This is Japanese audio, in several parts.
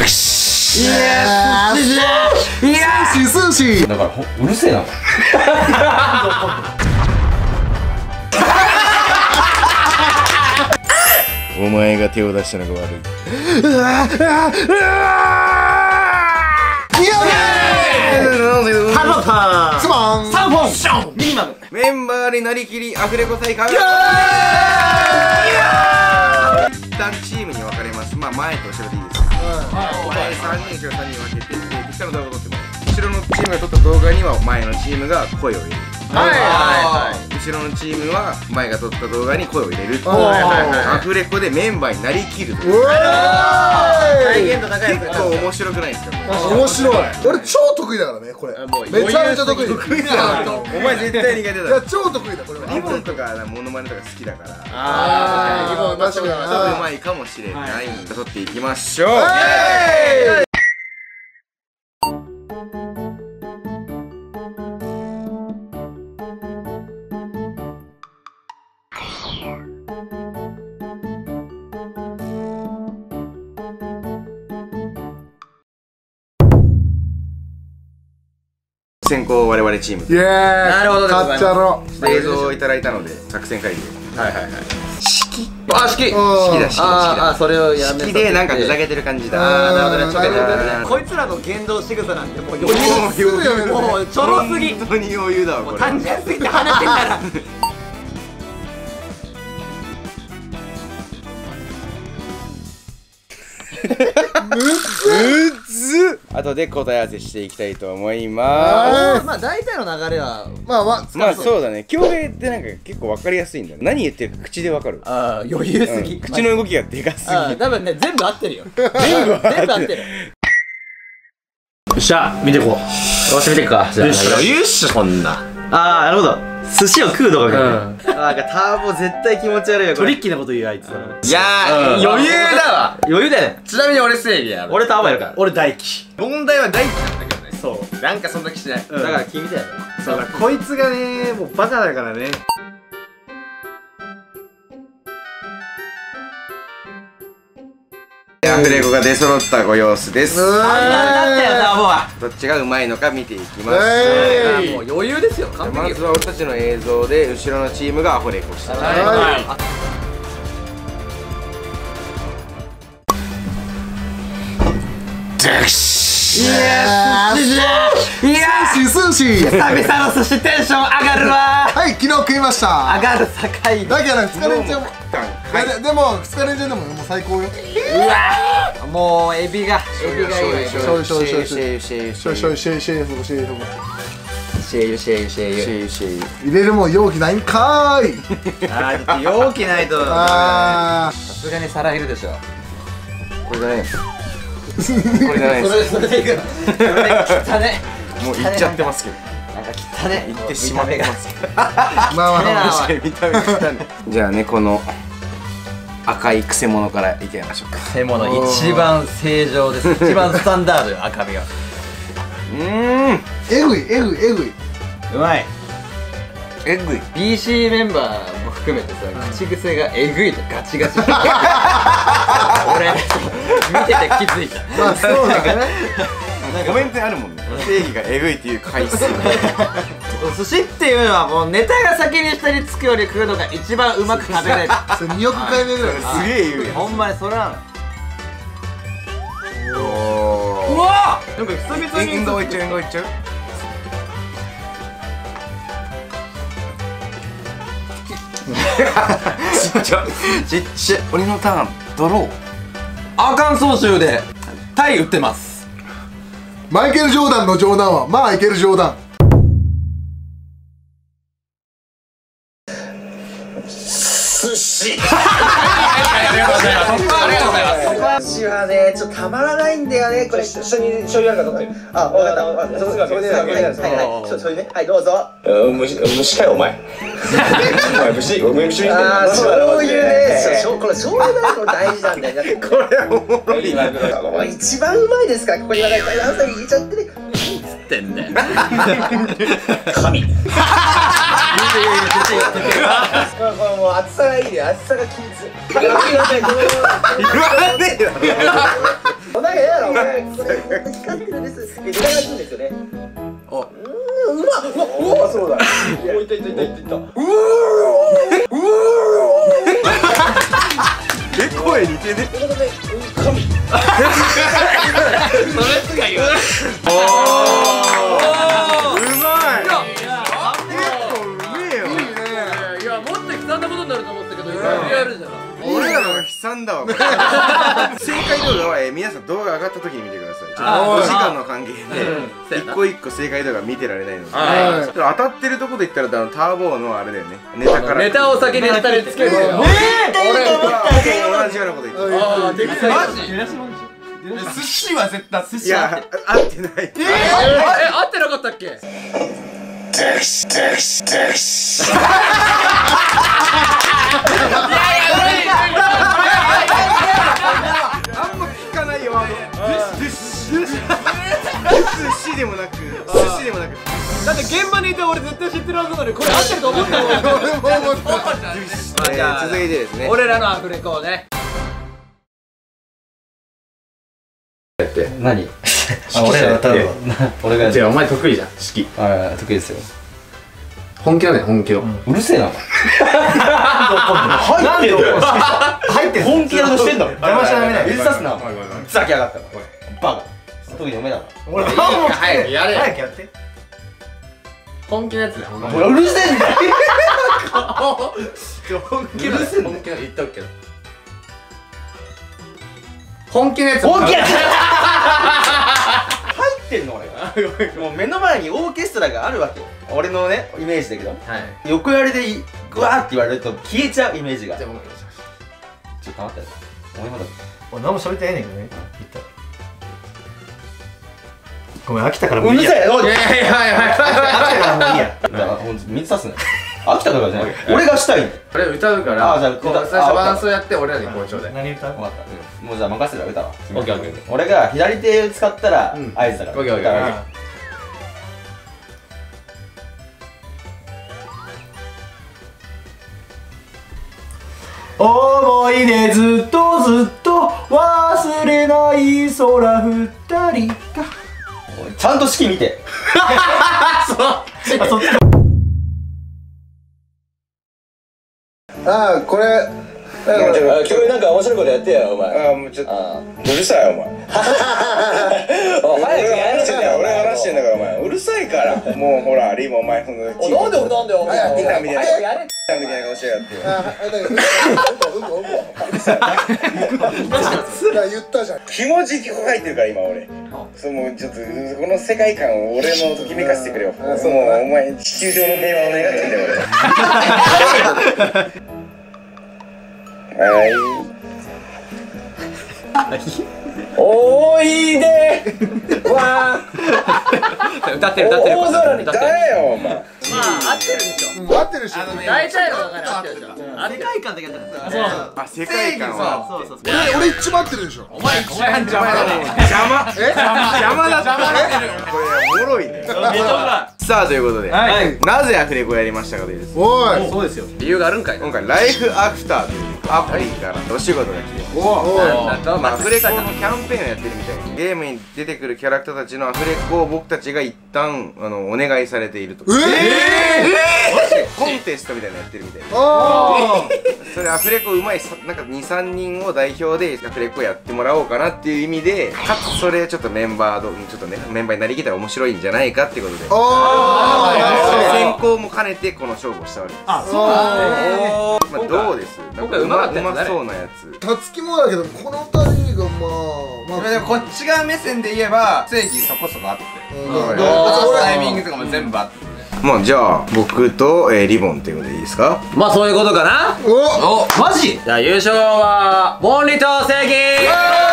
よし。いや寿司だからうるせえな。お前が手を出したのが悪い。 スモン3本ミニマム。 メンバーになりきりアフレコ大会。一旦チームに分かれます。まあ前と後ろでいいです。前3人後ろ3人分けて、適当な動画を撮ってもらう。後ろのチームが撮った動画には前のチームが声を入れる。後ろのチームは前が撮った動画に声を入れる。アフレコでメンバーになりきる。結構面白くないですか？ 面白い。俺超得意だからねこれ。めちゃめちゃ得意。 お前絶対苦手だ。 いや超得意だこれは。 リボンとかモノマネとか好きだから。 リボン確かに。ちょっとうまいかもしれない。撮っていきましょう。先行我々チーム。 イエーイ。なるほどでございます。 映像をいただいたので作戦会議。式。式だ。それをやめ。 式でなんかふざけてる感じだ。 なるほどね。こいつらの言動仕草なんてもう余裕。もうちょろすぎ。 本当に余裕だわこれ。 単純すぎて話してんから。 後で答え合わせしていきたいと思います。 まあ大体の流れはまあそうだね。恭平ってなんか結構分かりやすいんだね。何言ってるか口で分かる。 ああ余裕すぎ。 口の動きがでかすぎ。 多分ね全部合ってるよ。全部合ってる。よっしゃ見てこう。よし見てくか。よっしゃそんな。ああなるほど。寿司を食うとかみたいな。 なんかターボ絶対気持ち悪いよ。 トリッキーなこと言うあいつ。 いや余裕だわ。 余裕だよね。 ちなみに俺正義やる。 俺ターボやるから。俺大輝。 問題は大輝なんだけどね。 そう。 なんかそんな気しない。だから君だよね。 そうだこいつがねもうバカだからね。アフレコが出揃ったご様子です。どっちがうまいのか見ていきます。 もう余裕ですよ。 まずは俺たちの映像で後ろのチームがアフレコした。 寿司久々の寿司テンション上がるわ。 はい昨日食いました。 上がる境だから2日連チャンでも2日連チャンでももう最高よ。 うわもうエビが醤油入れるもん容器ないんかーい。 容器ないとさすがに皿いるでしょ。 これじゃないこれじゃないです。 それでいくの。それで汚ね。 もういっちゃってますけど。 なんか汚ね。 いってしまってますけど。 まあ確かに見た目汚ね。じゃあねこの赤いクセモノからいきましょうか。 クセモノ一番正常です。一番スタンダードよ赤身が。 えぐい。 うまい。 えぐい。 BC メンバーも含めてさ口癖がえぐいとガチガチ。俺見てて気づいた。 まあそうだね。 コメントにあるもんね。正義がえぐいっていう回数。 寿司っていうのはもうネタが先に下につくより食うのが一番うまく食べれる。 それ2億回目ぐらい。 すげえ言うやん。 ほんまにそれなの。 うわなんか久々に。運動いっちゃうちっちゃ俺のターンドロー。 アーカンソー州でタイ売ってます。 マイケル・ジョーダンの冗談はまあいける冗談。 寿司。 ありがとうございます。ありがとうございます。 寿司はねちょっとたまらないんだよね。これ下に醤油あるかと思って。あ分かった。それではいそれではいどうぞ。虫かよお前。お前虫ああそういうね。これ醤油だと大事なんだよ。これおもろい。一番うまいですからここには大体何歳入れちゃってね。 ってんだよ。 神。もう厚さがいいね。厚さが均一。言わねえだろ。お前やろ。 光ってるんです。で、狙いくんですよね。 お、 うまっ、そうだ。いったいったいったいった。 声似てね。 ということで、神。 それつが言う。 うまい。 いや、もっと悲惨なことになると思ったけど、やるじゃん。 俺らのが悲惨だわ。正解動画は皆さん動画上がった時に見てください。ちょっとお時間の関係で一個一個正解動画見てられないので、当たってるとこで言ったらターボーのあれだよね。ネタからネタを先にやったりつけるよ。 同じようなこと言ってる。 マジ？ 寿司は絶対寿司合ってない。 合ってなかったっけ？ あんま聞かないよ。寿司でもなく寿司でもなく。 だって現場にいて俺絶対知ってるはずなのにこれ合ってると思ったもん。 じゃあ続いてですね。 俺らのアフレコをね。 何？俺ら多分俺がやる。 お前得意じゃん、式。 ああ、得意ですよ。 本気だね、本気の。 うるせえな。入ってよ。入って本気でしてんだろ。邪魔しちゃダメだよ。指さすな。ふざけやがったら。バカ。特に読めだから。 俺早くやれ。 早くやって。 本気のやつだよ。 ほらうるせえんだよ。 本気の言っとくけど。本気のやつ。 本気やつ。入ってんの俺が。もう目の前にオーケストラがあるわけよ。俺のねイメージだけど。横やりでグワーって言われると消えちゃうイメージが。ちょっと待って。俺まだ。 俺何も喋ってないねんけどね。言ったら。ごめん飽きたからもういいや。 うるせえ。 いやいやいや。 飽きたからもういいや。 だからほんと水さすね。飽きたからじゃない。俺がしたいんだよ。 俺歌うから、 じゃあ歌最初バランスをやって俺らに校長で。 何歌う？ 分かった。もうじゃあ任せたら歌わ。 オッケーオッケー。 俺が左手使ったら合図だから。 オッケーオッケー。 思い出ずっとずっと忘れない空二人が。 ちゃんと式見て。 そっち。 ああ、これ。今日なんか面白いことやってよ、お前。 ああ、もうちょっとうるさいお前。 早くやるじゃん。 俺話してんだからお前うるさいから。もうほらリーもお前そのなんで俺なんだよ。 早くみたいな早くやれ。 みたいな顔しやがって。 言ったじゃん。 気持ち書いてるから今俺。そうもうちょっとこの世界観を俺のときめかせてくれよ。もうお前地球上の平和を願ってんだよ俺。はい。 おいで。わ歌ってる歌ってる。 大空に誰よお前。 まあ合ってるでしょ。 合ってるし。 大体のだから合ってるでしょ。 世界観だけやったら。 そう。 あ世界観は。 そうそう。 俺一番合ってるでしょ。 お前一番邪魔だね。 邪魔だった。これおもろいね。さあということでなぜアフレコやりましたかというです。 おい。 そうですよ。 理由があるんかい。 今回ライフアフターというアプリからお仕事が来てアフレコのキャンペーンをやってるみたいにゲームに出てくるキャラクターたちのアフレコを僕たちが一旦お願いされていると。コンテストみたいなのやってるみたいな。それアフレコうまいなんか 2,3 人を代表でアフレコやってもらおうかなっていう意味でかつそれちょっとメンバーになりきったら面白いんじゃないかっていうことで選考も兼ねてこの勝負をしたわけです。 あ、そうなんだ。 まあどうです？ 今回うまそうなやつ。 たつきもだけどこの2人がまあでもこっち側目線で言えば正義そこそこあってタイミングとかも全部あって。 まあじゃあ僕とリボンっていうことでいいですか？ まあそういうことかな。 おマジ？ じゃあ優勝はボンリと正義。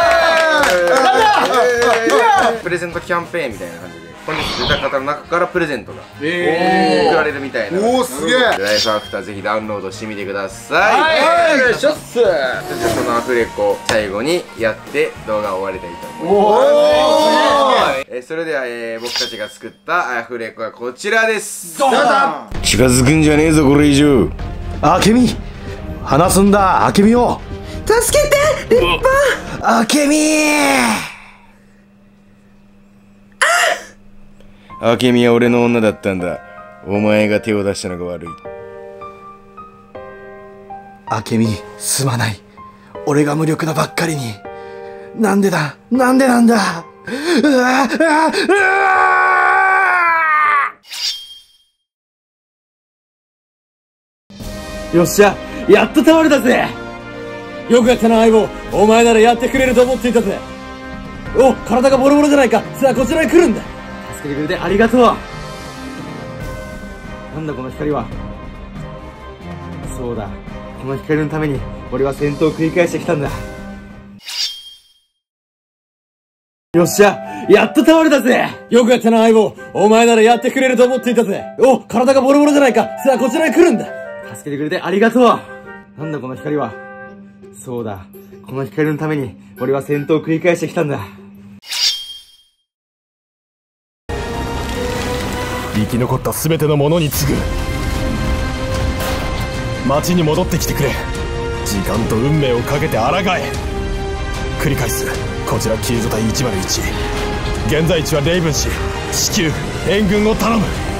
プレゼントキャンペーンみたいな感じで本日出た方の中からプレゼントが送られるみたいな。 おおすげえ。 ライフアフターぜひダウンロードしてみてください。 はいよいしょっす。 そしてそのアフレコ最後にやって動画を終わりたいと思います。それでは僕たちが作ったアフレコはこちらです。 どうぞ。 近づくんじゃねえぞこれ以上。 あけみ話すんだあけみを助けて立派あけみ明美は俺の女だったんだ。お前が手を出したのが悪い。 明美、すまない。俺が無力なばっかりに。なんでだ、なんでなんだ。うわうわうわ。よっしゃ、やっと倒れたぜ。よくやったな相棒、お前ならやってくれると思っていたぜ。お、体がボロボロじゃないか。さあこちらに来るんだ。助けてくれてありがとう。なんだこの光は。そうだ、この光のために俺は戦闘を繰り返してきたんだ。よっしゃ、やっと倒れたぜ。よくやったな相棒、お前ならやってくれると思っていたぜ。お、体がボロボロじゃないか。さあこちらに来るんだ。助けてくれてありがとう。なんだこの光は。そうだ、この光のために俺は戦闘を繰り返してきたんだ。 生き残った全てのものに次ぐ。町に戻ってきてくれ。時間と運命をかけて抗え。繰り返す。こちら救助隊101。現在地はレイブン市。至急援軍を頼む。